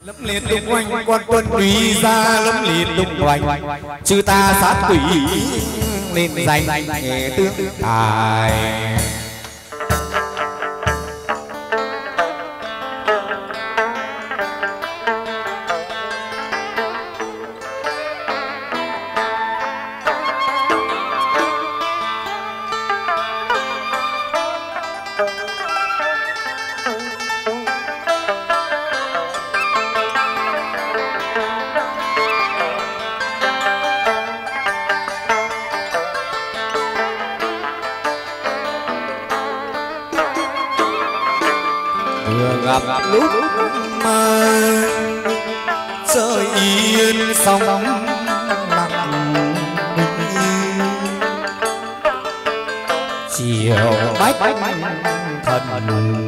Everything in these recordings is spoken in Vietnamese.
Lấm liệt tung quanh quan quân tùy ra lấm liệt tung quanh chư ta sát quỷ nên danh tướng tài. Gặp lúc mà trời yên sóng lặng, chiều bách thần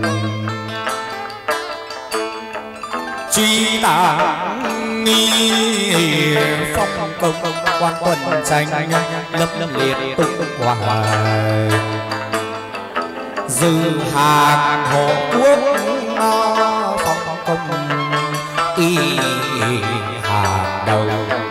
truy tàng nghi phong công quan quân tranh lâm liệt tung hoài dư hàng hộ quốc phong công y hàng đầu.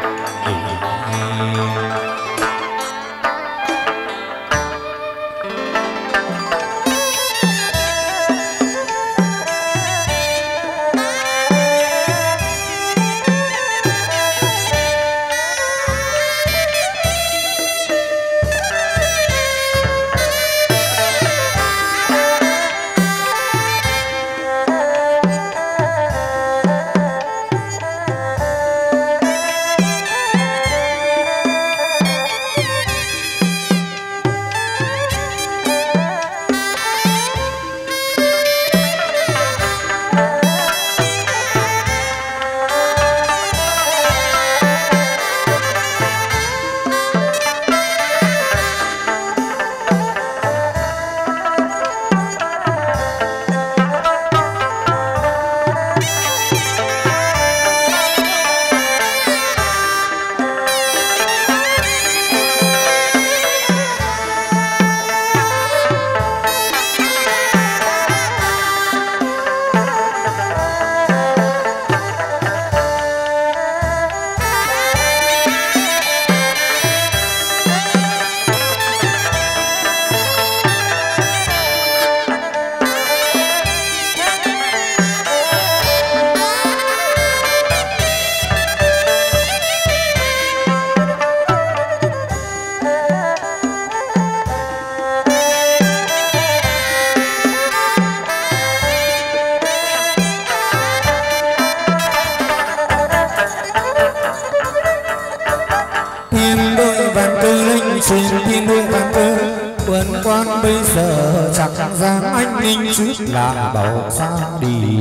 Bây giờ chẳng dám anh ninh trước là bảo xa đi.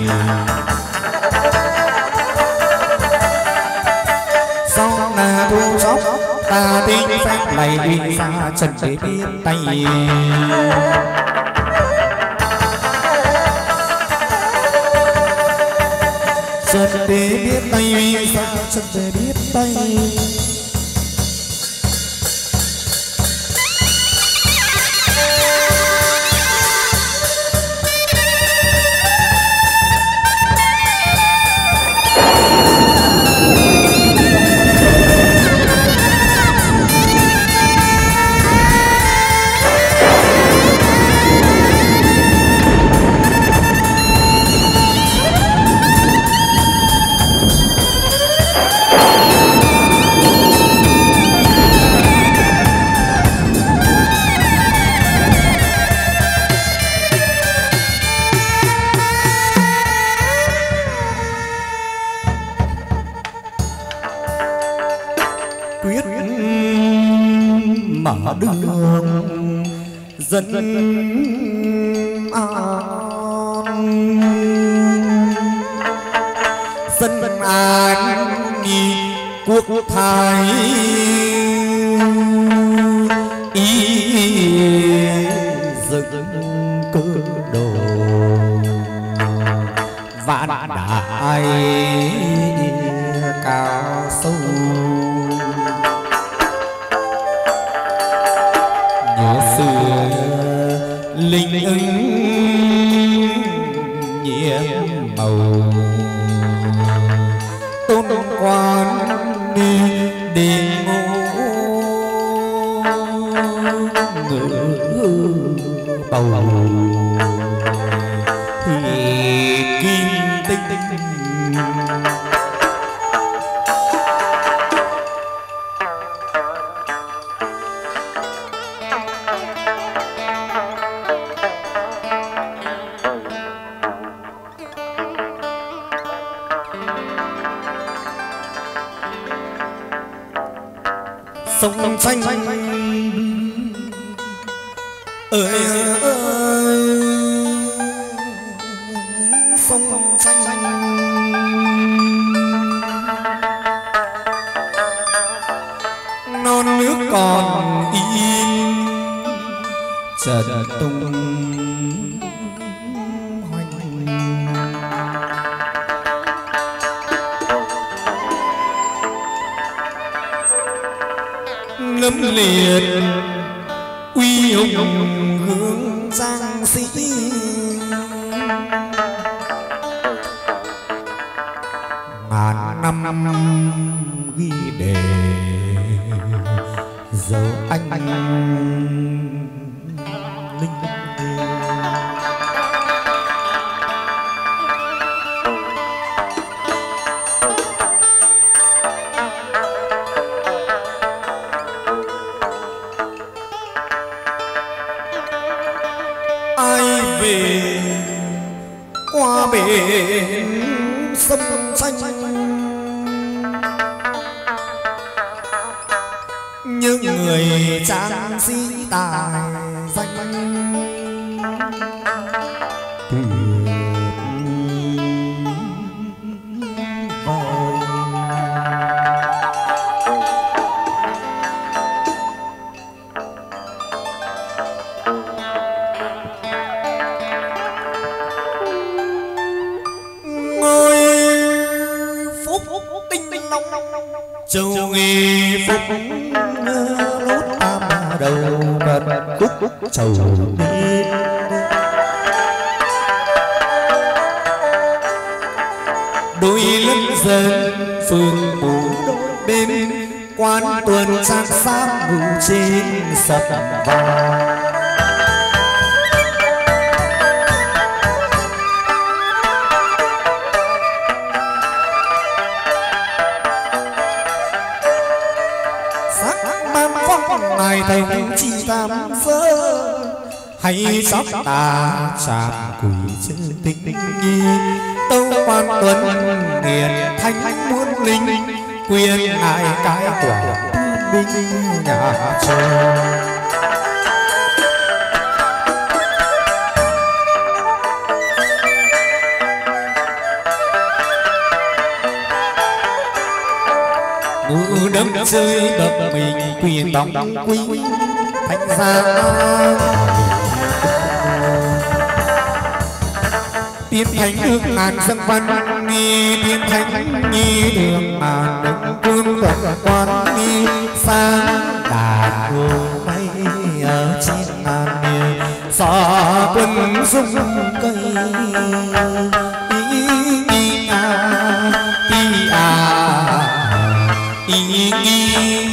Sau là thu sóc ta tính phép này đi xa trần để biết tay. Trần để biết tay xa trần để biết tay. Mở đường dân dân an nghi quốc thái ý dựng cơ đồ vạn đại cao sâu. Linh ứng nhiệm màu tôn quan đi đi ngô bầu thì kim tinh sông xanh ơi ơi sông xanh non nước còn in chợt tung hoành lâm liệt uy hùng hướng giang sĩ ngàn năm ghi đề dấu anh linh ai về qua bể sông xanh những người trang sĩ tài danh tuyệt vời. Châu nghi phúc lốt tam đầu cất cúc chầu đi đôi lẫn dân phường bù đôi bên quan tuần trang sát ngủ trên sập vàng ngài thành chi tam giới hay sắp ta chạm quỷ chân tình nhi tâu quan tuấn nghiền thanh muôn linh quyền ai cái quả binh nhà trời mưa đấm rơi đập mình quyền tòng quý thành ra tiên thánh nước ngàn dân văn ni tiên thánh nhi đường mà đứng quân tuần quan ni sang đàn hương bay ở trên ngàn miền xỏ quân dung cây ý à ý